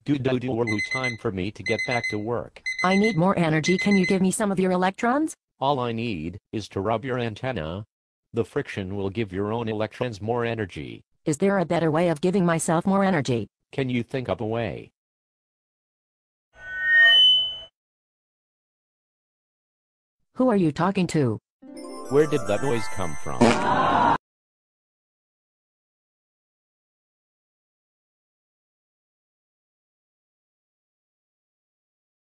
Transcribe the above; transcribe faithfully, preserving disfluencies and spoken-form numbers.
Do do do woo time for me to get back to work. I need more energy. Can you give me some of your electrons? All I need is to rub your antenna. The friction will give your own electrons more energy. Is there a better way of giving myself more energy? Can you think of a way? Who are you talking to? Where did that noise come from?